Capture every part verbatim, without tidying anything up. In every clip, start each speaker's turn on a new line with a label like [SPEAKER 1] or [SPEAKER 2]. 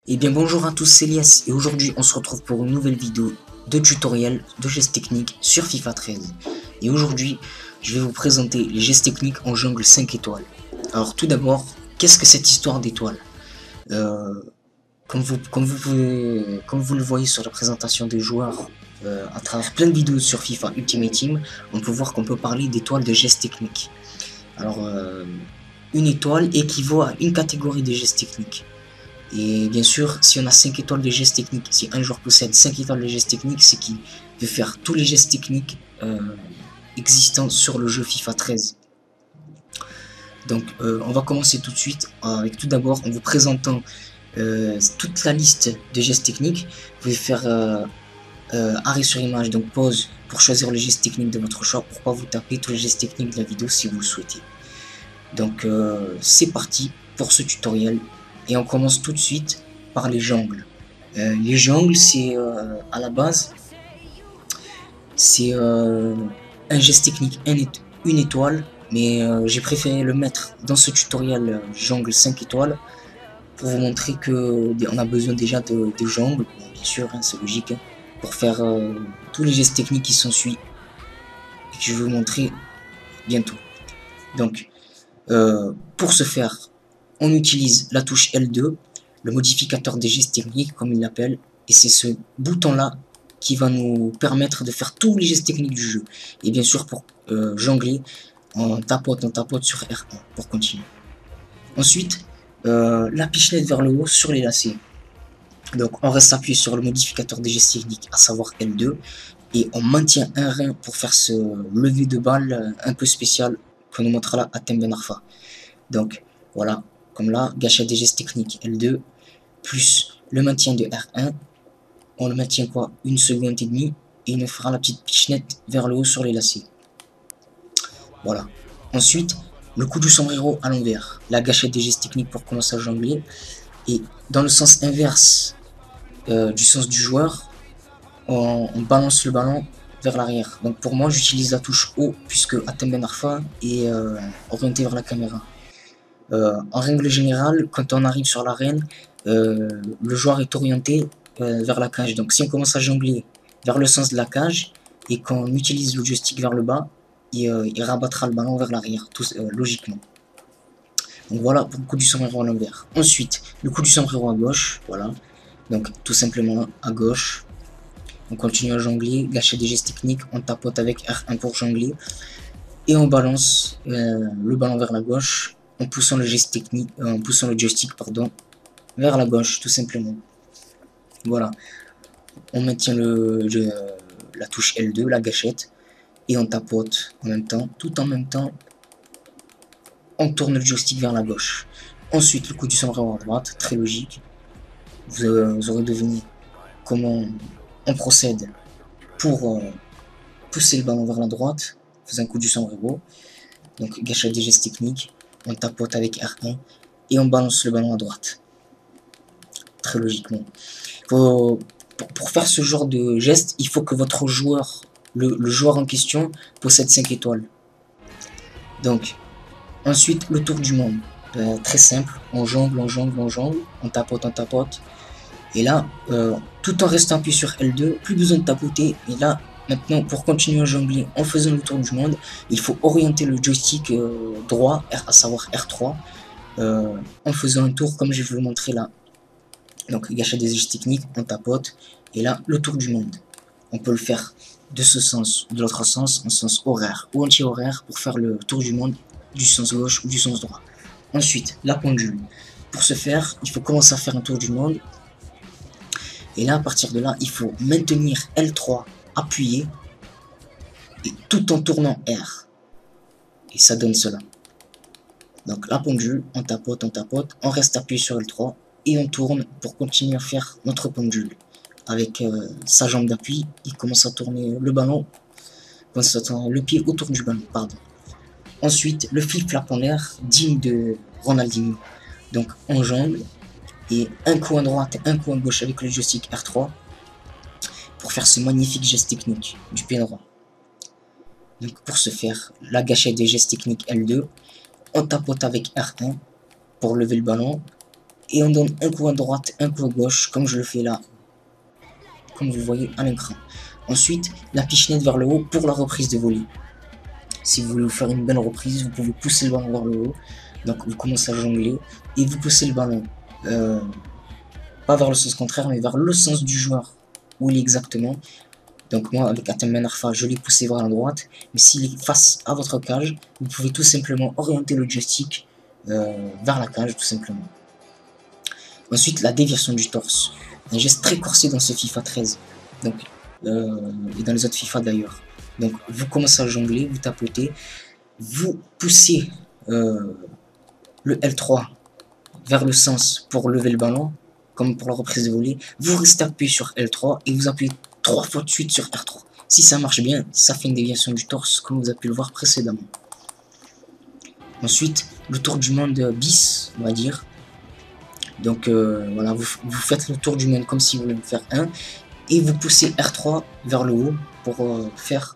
[SPEAKER 1] Eh bien bonjour à tous, c'est Elias et aujourd'hui on se retrouve pour une nouvelle vidéo de tutoriel de gestes techniques sur FIFA treize. Et aujourd'hui je vais vous présenter les gestes techniques en jungle cinq étoiles. Alors tout d'abord, qu'est-ce que cette histoire d'étoiles euh, comme, vous, comme, vous pouvez, comme vous le voyez sur la présentation des joueurs euh, à travers plein de vidéos sur FIFA Ultimate Team, on peut voir qu'on peut parler d'étoiles de gestes techniques. Alors euh, une étoile équivaut à une catégorie de gestes techniques. Et bien sûr, si on a cinq étoiles de gestes techniques, si un joueur possède cinq étoiles de gestes techniques, c'est qu'il veut faire tous les gestes techniques euh, existants sur le jeu FIFA treize. Donc euh, on va commencer tout de suite avec tout d'abord en vous présentant euh, toute la liste de gestes techniques. Vous pouvez faire euh, euh, arrêt sur image, donc pause pour choisir le geste technique de votre choix. Pourquoi vous tapez tous les gestes techniques de la vidéo si vous le souhaitez. Donc euh, c'est parti pour ce tutoriel. Et on commence tout de suite par les jungles. Euh, les jungles, c'est euh, à la base, c'est euh, un geste technique, un et une étoile, mais euh, j'ai préféré le mettre dans ce tutoriel euh, jungle cinq étoiles pour vous montrer que on a besoin déjà de, de jungles, bien sûr, hein, c'est logique, hein, pour faire euh, tous les gestes techniques qui s'ensuivent et que je vais vous montrer bientôt. Donc, euh, pour ce faire, on utilise la touche L deux, le modificateur des gestes techniques comme il l'appelle, et c'est ce bouton là qui va nous permettre de faire tous les gestes techniques du jeu. Et bien sûr pour euh, jongler, on tapote, on tapote sur R un pour continuer. Ensuite, euh, la pichenette vers le haut sur les lacets. Donc on reste appuyé sur le modificateur des gestes techniques, à savoir L deux, et on maintient un rein pour faire ce lever de balle un peu spécial que nous montrera là Hatem Ben Arfa. Donc voilà, comme là, gâchette des gestes techniques L deux, plus le maintien de R un, on le maintient quoi, une seconde et demie, et il nous fera la petite pichenette vers le haut sur les lacets. Voilà. Ensuite, le coup du sombrero à l'envers, la gâchette des gestes techniques pour commencer à jongler, et dans le sens inverse euh, du sens du joueur, on, on balance le ballon vers l'arrière. Donc pour moi, j'utilise la touche O, puisque Hatem Ben Arfa est euh, orienté vers la caméra. Euh, en règle générale, quand on arrive sur l'arène, euh, le joueur est orienté euh, vers la cage. Donc si on commence à jongler vers le sens de la cage et qu'on utilise le joystick vers le bas, il, euh, il rabattra le ballon vers l'arrière, euh, logiquement. Donc voilà pour le coup du sombrero à l'envers. Ensuite, le coup du sombrero à gauche, voilà. Donc tout simplement à gauche. On continue à jongler, gâcher des gestes techniques, on tapote avec R un pour jongler. Et on balance euh, le ballon vers la gauche en poussant le geste technique, euh, en poussant le joystick pardon, vers la gauche tout simplement. Voilà, on maintient le, le, la touche L deux, la gâchette, et on tapote en même temps, tout en même temps, on tourne le joystick vers la gauche. Ensuite le coup du sombrero à droite, très logique. Vous, euh, vous aurez deviné comment on procède pour euh, pousser le ballon vers la droite, faisant un coup du sombrero. Donc gâchette des gestes techniques, on tapote avec R un et on balance le ballon à droite. Très logiquement. Faut, pour, pour faire ce genre de geste, il faut que votre joueur, le, le joueur en question, possède cinq étoiles. Donc, ensuite, le tour du monde. Euh, très simple, on jongle, on jongle, on jongle, on tapote, on tapote. Et là, euh, tout en restant appuyé sur L deux, plus besoin de tapoter. Et là, maintenant, pour continuer à jongler en faisant le tour du monde, il faut orienter le joystick euh, droit, à savoir R trois, euh, en faisant un tour comme je vais vous montrer là. Donc, gâchette des gestes techniques, on tapote, et là, le tour du monde. On peut le faire de ce sens ou de l'autre sens, en sens horaire ou anti-horaire, pour faire le tour du monde du sens gauche ou du sens droit. Ensuite, la pendule. Pour ce faire, il faut commencer à faire un tour du monde. Et là, à partir de là, il faut maintenir L trois appuyé, et tout en tournant R. Et ça donne cela. Donc, la pendule, on tapote, on tapote, on reste appuyé sur L trois, et on tourne pour continuer à faire notre pendule. Avec euh, sa jambe d'appui, il commence à tourner le ballon, commence à tourner le pied autour du ballon, pardon. Ensuite, le flip-flap en l'air, digne de Ronaldinho. Donc, on jongle, et un coup à droite, un coup à gauche avec le joystick R trois, pour faire ce magnifique geste technique du pied droit. Donc, pour ce faire, la gâchette des gestes techniques L deux, on tapote avec R un pour lever le ballon, et on donne un coup à droite, un coup à gauche, comme je le fais là, comme vous voyez à l'écran. Ensuite, la pichenette vers le haut pour la reprise de volley. Si vous voulez vous faire une belle reprise, vous pouvez pousser le ballon vers le haut. Donc vous commencez à jongler et vous poussez le ballon. Euh, pas vers le sens contraire, mais vers le sens du joueur. Où il est exactement. Donc moi, avec Atem Ben Arfa, je l'ai poussé vers la droite. Mais s'il est face à votre cage, vous pouvez tout simplement orienter le joystick euh, vers la cage, tout simplement. Ensuite, la déviation du torse. Un geste très corsé dans ce FIFA treize. Donc, euh, et dans les autres FIFA d'ailleurs. Donc, vous commencez à jongler, vous tapotez, vous poussez euh, le L trois vers le sens pour lever le ballon, comme pour la reprise de volée. Vous restez appuyé sur L trois et vous appuyez trois fois de suite sur R trois. Si ça marche bien, ça fait une déviation du torse, comme vous avez pu le voir précédemment. Ensuite, le tour du monde bis, on va dire. Donc euh, voilà, vous, vous faites le tour du monde comme si vous voulez en faire un. Et vous poussez R trois vers le haut pour euh, faire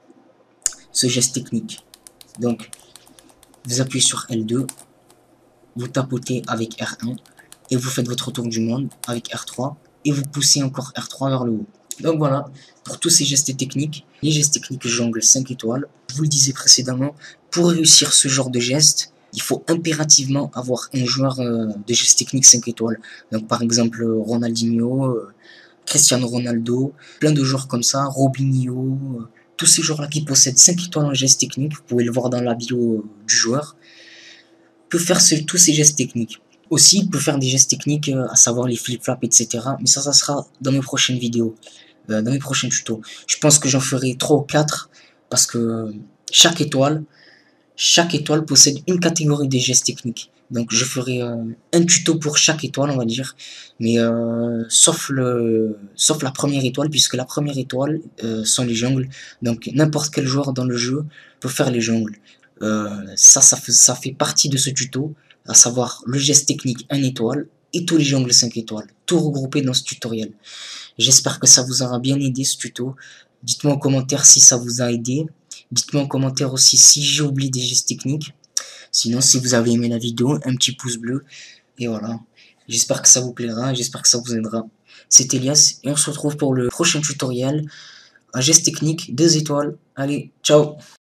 [SPEAKER 1] ce geste technique. Donc, vous appuyez sur L deux, vous tapotez avec R un et vous faites votre tour du monde avec R trois et vous poussez encore R trois vers le haut. Donc voilà, pour tous ces gestes techniques, les gestes techniques jongle cinq étoiles. Je vous le disais précédemment, pour réussir ce genre de geste, il faut impérativement avoir un joueur euh, de gestes techniques cinq étoiles. Donc par exemple Ronaldinho, euh, Cristiano Ronaldo, plein de joueurs comme ça, Robinho, euh, tous ces joueurs-là qui possèdent cinq étoiles en gestes techniques, vous pouvez le voir dans la bio euh, du joueur, peut faire ce, tous ces gestes techniques. Aussi, il peut faire des gestes techniques, euh, à savoir les flip-flops, et cetera. Mais ça, ça sera dans mes prochaines vidéos, euh, dans mes prochains tutos. Je pense que j'en ferai trois ou quatre, parce que chaque étoile, chaque étoile possède une catégorie des gestes techniques. Donc je ferai euh, un tuto pour chaque étoile, on va dire. Mais euh, sauf, le, sauf la première étoile, puisque la première étoile euh, sont les jongles. Donc n'importe quel joueur dans le jeu peut faire les jongles. Euh, ça, ça fait, ça fait partie de ce tuto, à savoir le geste technique un étoile et tous les jongles cinq étoiles. Tout regroupé dans ce tutoriel. J'espère que ça vous aura bien aidé ce tuto. Dites-moi en commentaire si ça vous a aidé. Dites-moi en commentaire aussi si j'ai oublié des gestes techniques. Sinon, si vous avez aimé la vidéo, un petit pouce bleu. Et voilà. J'espère que ça vous plaira. J'espère que ça vous aidera. C'est Elias. Et on se retrouve pour le prochain tutoriel. Un geste technique, deux étoiles. Allez, ciao!